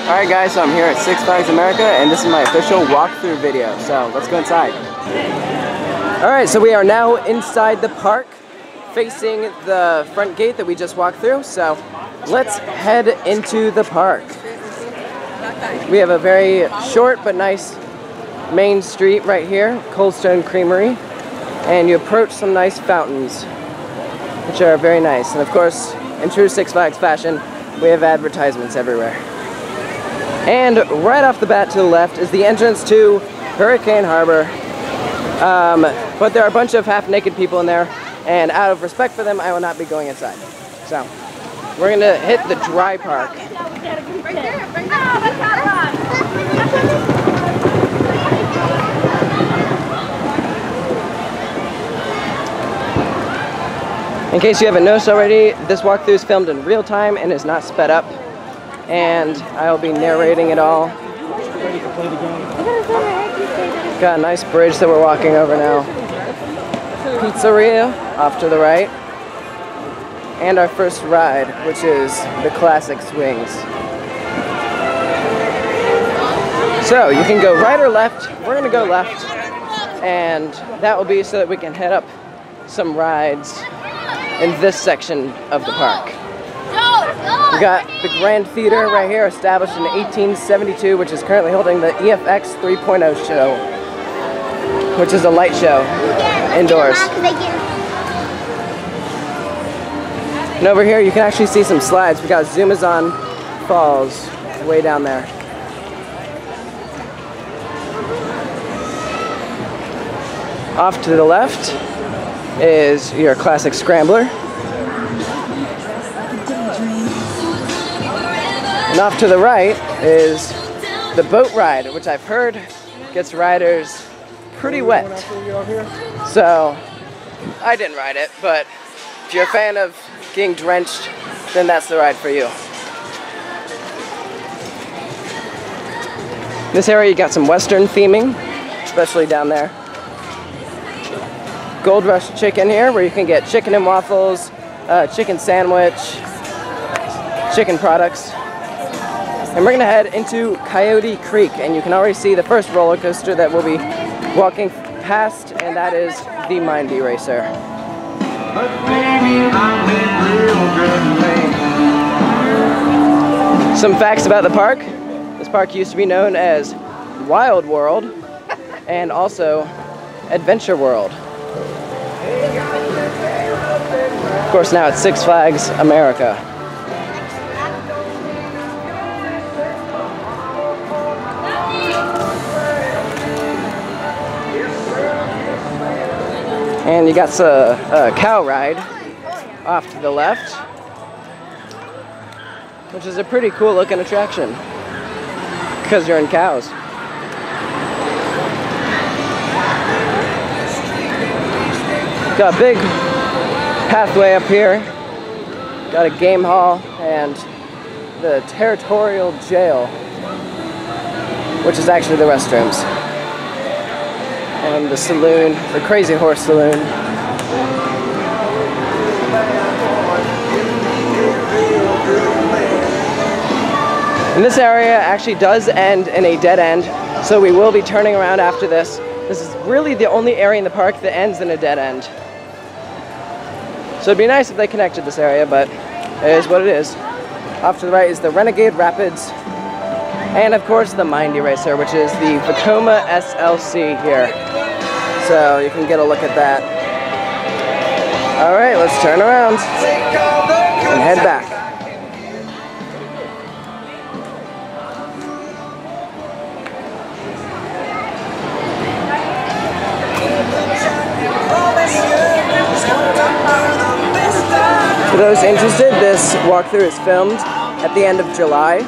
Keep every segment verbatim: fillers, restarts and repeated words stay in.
Alright guys, so I'm here at Six Flags America and this is my official walkthrough video, so let's go inside. Alright, so we are now inside the park, facing the front gate that we just walked through, so let's head into the park. We have a very short but nice main street right here, Cold Stone Creamery, and you approach some nice fountains, which are very nice. And of course, in true Six Flags fashion, we have advertisements everywhere. And right off the bat to the left is the entrance to Hurricane Harbor. Um, but there are a bunch of half-naked people in there, and out of respect for them, I will not be going inside. So, we're gonna hit the dry park. Right there, right there. In case you haven't noticed already, this walkthrough is filmed in real time and is not sped up. And I'll be narrating it all. Got a nice bridge that we're walking over now. Pizzeria off to the right. And our first ride, which is the classic swings. So you can go right or left. We're gonna go left. And that will be so that we can head up some rides in this section of the park. We got the Grand Theater right here, established in eighteen seventy-two, which is currently holding the E F X three point oh show, which is a light show indoors. And over here you can actually see some slides. We got Zoomazon Falls way down there. Off to the left is your classic scrambler. And off to the right is the boat ride, which I've heard gets riders pretty wet. So, I didn't ride it, but if you're a fan of getting drenched, then that's the ride for you. In this area you got some Western theming, especially down there. Gold Rush Chicken here, where you can get chicken and waffles, uh, chicken sandwich, chicken products. And we're gonna head into Coyote Creek, and you can already see the first roller coaster that we'll be walking past, and that is the Mindy Racer. Some facts about the park. This park used to be known as Wild World and also Adventure World. Of course, now it's Six Flags America. And you got a, a cow ride off to the left, which is a pretty cool looking attraction because you're in cows. Got a big pathway up here, got a game hall and the territorial jail, which is actually the restrooms. And the saloon, the Crazy Horse Saloon. And this area actually does end in a dead end, so we will be turning around after this. This is really the only area in the park that ends in a dead end. So it'd be nice if they connected this area, but it is what it is. Off to the right is the Renegade Rapids, and of course the Mindy Racer, which is the Vekoma S L C here. So you can get a look at that. Alright, let's turn around and head back. For those interested, this walkthrough is filmed at the end of July.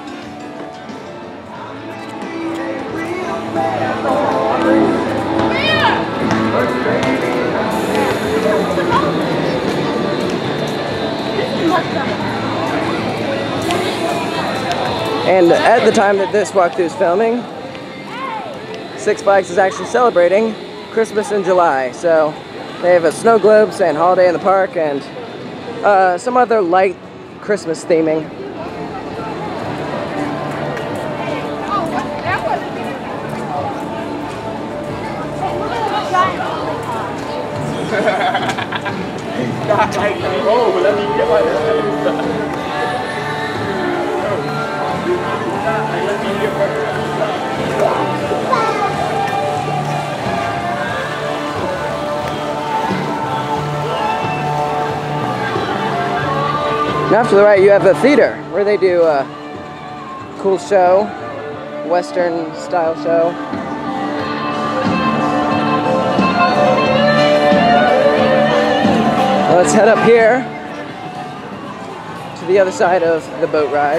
And at the time that this walkthrough is filming, Six Flags is actually celebrating Christmas in July. So they have a snow globe saying holiday in the park and uh, some other light Christmas theming. Oh, let me get my Now to the right you have the theater, where they do a cool show, Western style show. Well, let's head up here to the other side of the boat ride.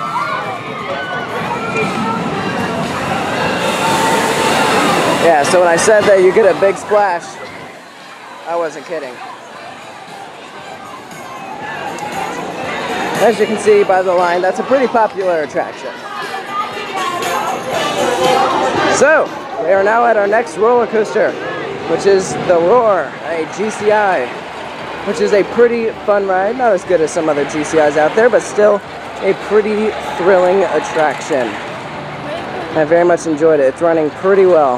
Yeah, so when I said that you get a big splash, I wasn't kidding. As you can see by the line, that's a pretty popular attraction. So, we are now at our next roller coaster, which is the Roar, a G C I, which is a pretty fun ride. Not as good as some other G C Is out there, but still a pretty thrilling attraction. I very much enjoyed it. It's running pretty well.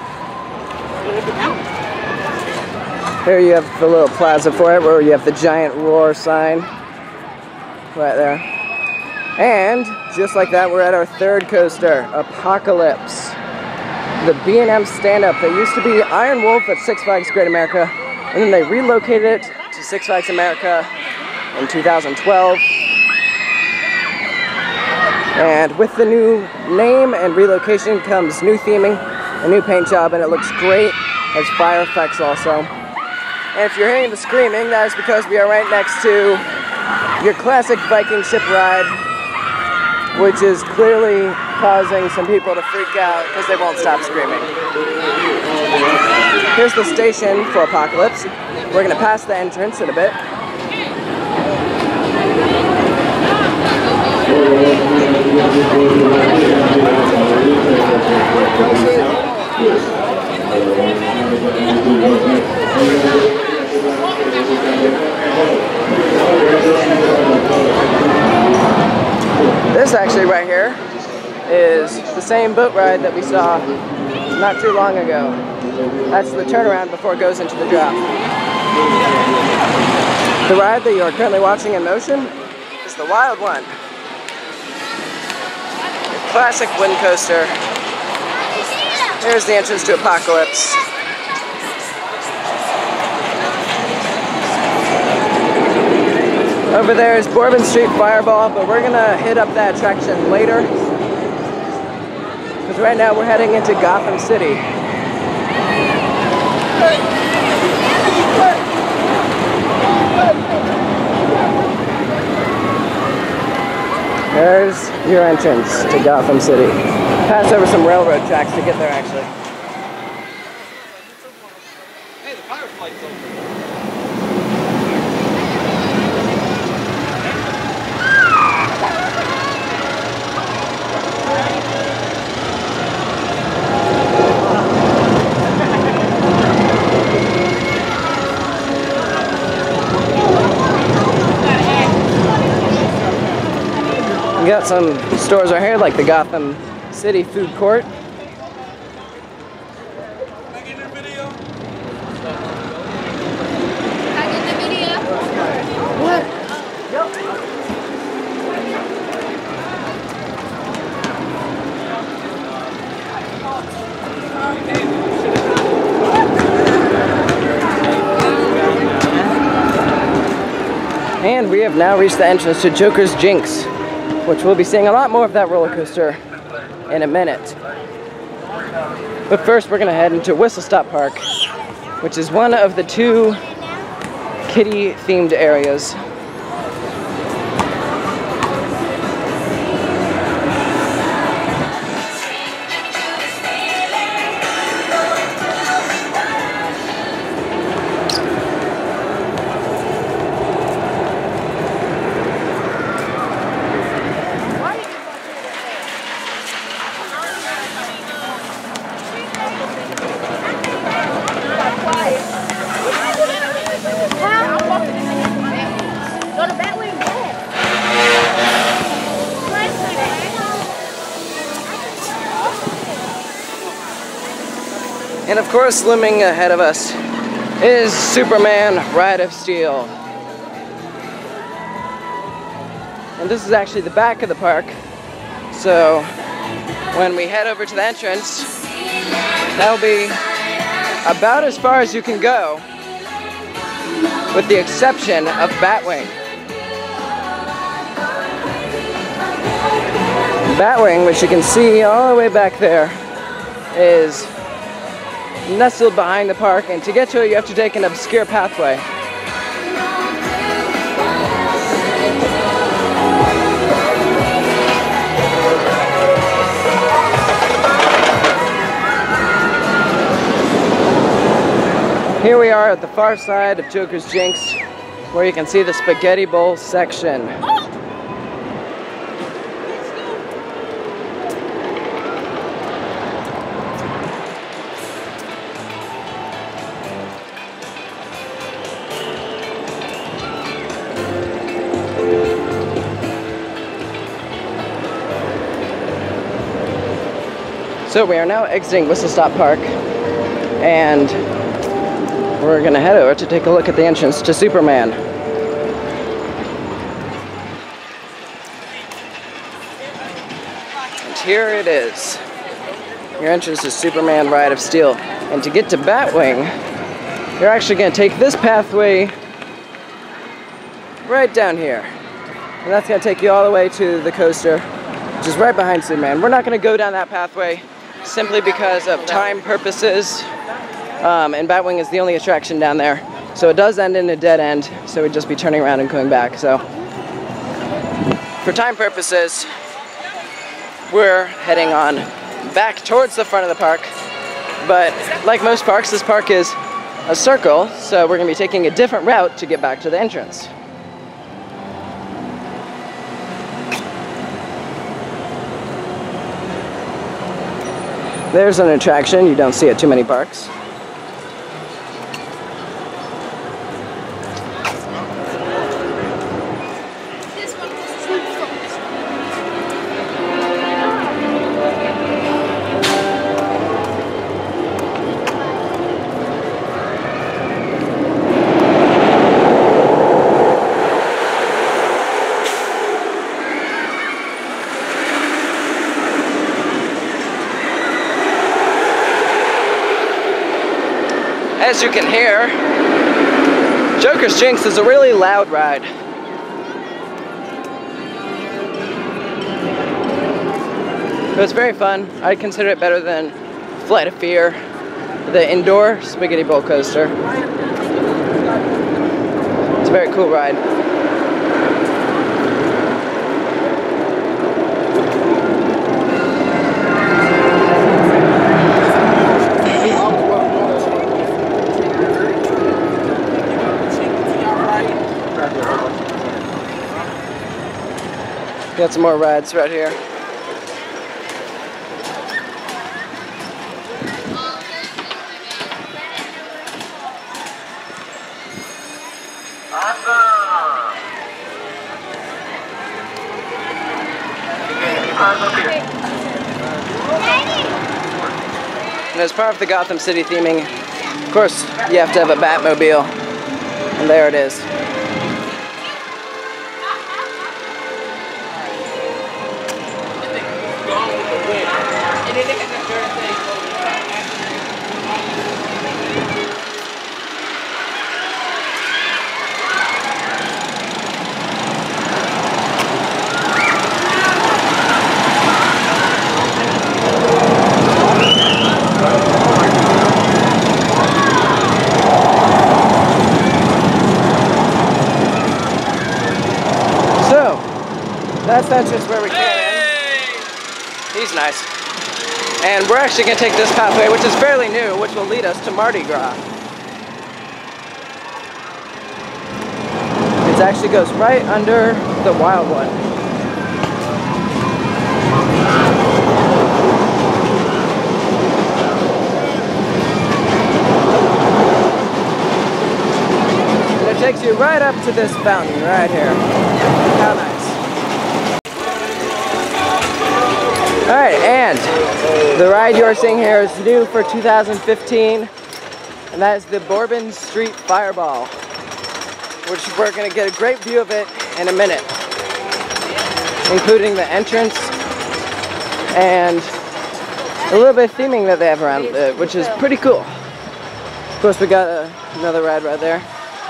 Here you have the little plaza for it, where you have the giant Roar sign right there. And just like that, we're at our third coaster, Apocalypse. The B and M stand-up that used to be Iron Wolf at Six Flags Great America, and then they relocated it to Six Flags America in two thousand twelve. And with the new name and relocation comes new theming, a new paint job, and it looks great. Has fire effects also. And if you're hearing the screaming, that is because we are right next to your classic Viking ship ride, which is clearly causing some people to freak out because they won't stop screaming. Here's the station for Apocalypse. We're going to pass the entrance in a bit. This actually right here is the same boat ride that we saw not too long ago. That's the turnaround before it goes into the drop. The ride that you are currently watching in motion is the Wild One. Your classic wind coaster. Here's the entrance to Apocalypse. Over there is Bourbon Street Fireball, but we're gonna hit up that attraction later. Because right now we're heading into Gotham City. There's your entrance to Gotham City. Pass over some railroad tracks to get there actually. Hey, the firefly's over. We got some stores right here, like the Gotham City Food Court. Can I get in the video? Can I get the video? What? And we have now reached the entrance to Joker's Jinx, which we'll be seeing a lot more of that roller coaster in a minute. But first we're gonna head into Whistle Stop Park, which is one of the two kiddie themed areas. And of course, looming ahead of us is Superman Ride of Steel. And this is actually the back of the park. So when we head over to the entrance, that'll be about as far as you can go, with the exception of Batwing. Batwing, which you can see all the way back there, is nestled behind the park, and to get to it you have to take an obscure pathway. Here we are at the far side of Joker's Jinx, where you can see the Spaghetti Bowl section. So we are now exiting Whistle Stop Park, and we're gonna head over to take a look at the entrance to Superman. And here it is. Your entrance to Superman Ride of Steel. And to get to Batwing, you're actually gonna take this pathway right down here. And that's gonna take you all the way to the coaster, which is right behind Superman. We're not gonna go down that pathway simply because of time purposes. Um, and Batwing is the only attraction down there. So it does end in a dead end, so we'd just be turning around and going back. So for time purposes, we're heading on back towards the front of the park. But like most parks, this park is a circle, so we're gonna be taking a different route to get back to the entrance. There's an attraction you don't see at too many parks. As you can hear, Joker's Jinx is a really loud ride. But it's very fun. I'd consider it better than Flight of Fear, the indoor Spaghetti Bowl coaster. It's a very cool ride. Got some more rides right here. And as part of the Gotham City theming, of course, you have to have a Batmobile. And there it is. That's that's just where we came in. He's nice. And we're actually going to take this pathway, which is fairly new, which will lead us to Mardi Gras. It actually goes right under the Wild One. And it takes you right up to this fountain right here. How nice. Alright, and the ride you're seeing here is new for two thousand fifteen. and that is the Bourbon Street Fireball, which we're going to get a great view of it in a minute, including the entrance and a little bit of theming that they have around it, which is pretty cool. Of course, we got uh, another ride right there.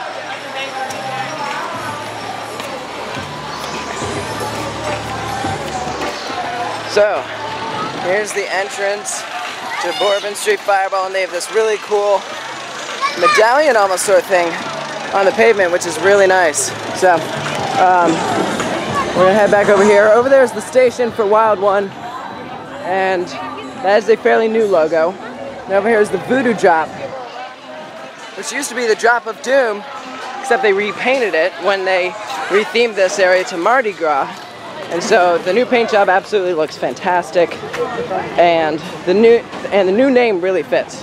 So, here's the entrance to Bourbon Street Fireball, and they have this really cool medallion almost sort of thing on the pavement, which is really nice. So, um, we're gonna head back over here. Over there is the station for Wild One, and that is a fairly new logo. And over here is the Voodoo Drop, which used to be the Drop of Doom, except they repainted it when they rethemed this area to Mardi Gras. And so the new paint job absolutely looks fantastic, and the new and the new name really fits.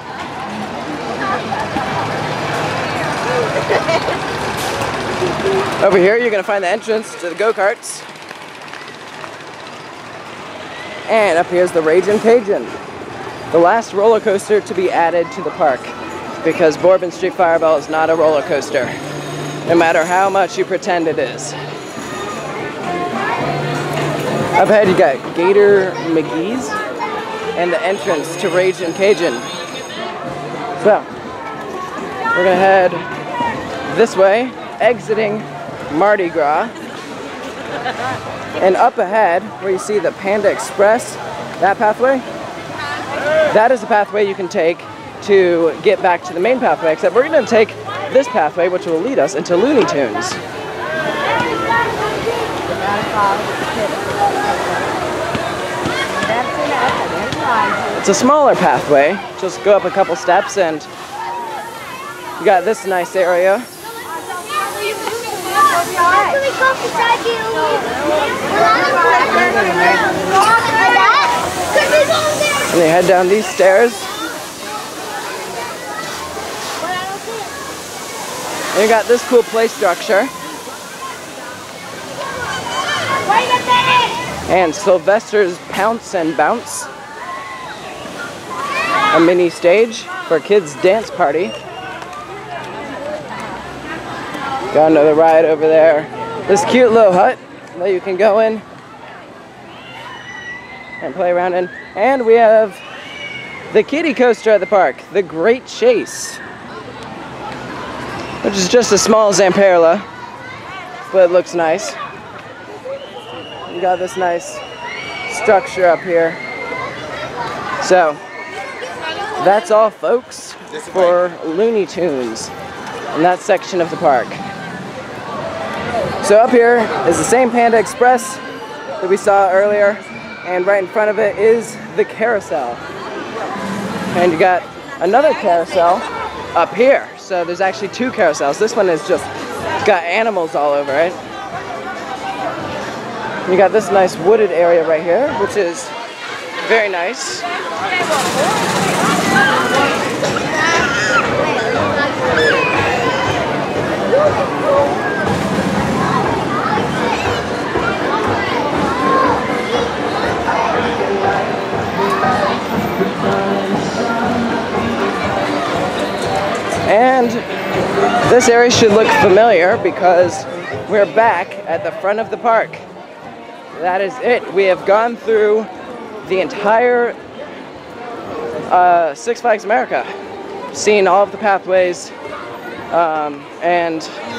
Over here you're going to find the entrance to the go-karts. And up here is the Ragin' Cajun, the last roller coaster to be added to the park, because Bourbon Street Fireball is not a roller coaster, no matter how much you pretend it is. Up ahead you got Gator McGee's and the entrance to Ragin' Cajun. So, we're gonna head this way, exiting Mardi Gras. And up ahead, where you see the Panda Express, that pathway, that is the pathway you can take to get back to the main pathway, except we're gonna take this pathway, which will lead us into Looney Tunes. It's a smaller pathway. Just go up a couple steps and you got this nice area. And you head down these stairs. And you got this cool play structure. And Sylvester's Pounce and Bounce, a mini stage for kids' dance party. Got another ride over there. This cute little hut that you can go in and play around in. And we have the kiddie coaster at the park, the Great Chase, which is just a small Zamperla, but it looks nice. We got this nice structure up here. So, that's all, folks, for Looney Tunes in that section of the park. So up here is the same Panda Express that we saw earlier, and right in front of it is the carousel. And you got another carousel up here. So there's actually two carousels. This one is just got animals all over it. You got this nice wooded area right here, which is very nice. And this area should look familiar because we're back at the front of the park. That is it. We have gone through the entire uh, Six Flags America, seen all of the pathways, um, and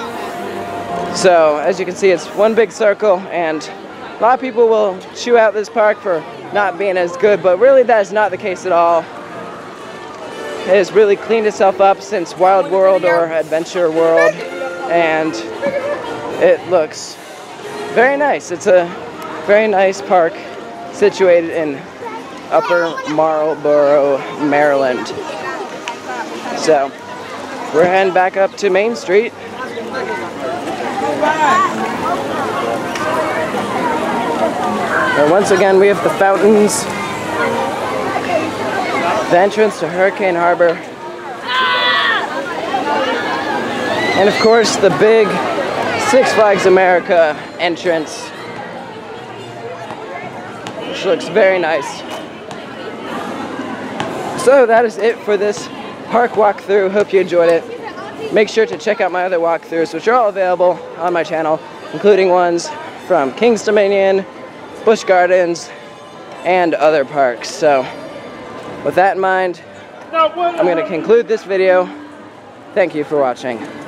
so as you can see, it's one big circle, and a lot of people will chew out this park for not being as good, but really that is not the case at all. It has really cleaned itself up since Wild World or Adventure World, and it looks very nice. It's a very nice park situated in Upper Marlboro, Maryland. So, we're heading back up to Main Street. And once again, we have the fountains, the entrance to Hurricane Harbor, and of course the big Six Flags America entrance, which looks very nice. So that is it for this park walkthrough. Hope you enjoyed it. Make sure to check out my other walkthroughs, which are all available on my channel, including ones from King's Dominion, Busch Gardens, and other parks. So, with that in mind, I'm going to conclude this video. Thank you for watching.